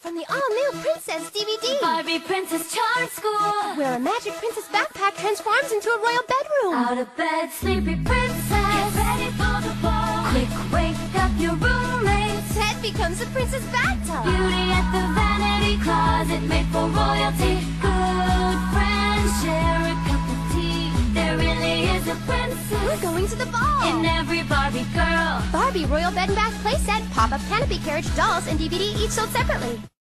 From the all-new Princess DVD. Barbie Princess Charm School. Where a magic princess backpack transforms into a royal bedroom. Out of bed, sleepy princess. Get ready for the ball. Quick, wake up your roommates. Pet becomes a princess bathtub. Beauty at the vanity closet made for royalty. Good friends share a cup of tea. There really is a princess. We're going to the ball. In every Barbie girl. Barbie Royal Bed and Bath Playset, pop-up canopy carriage, dolls, and DVD each sold separately.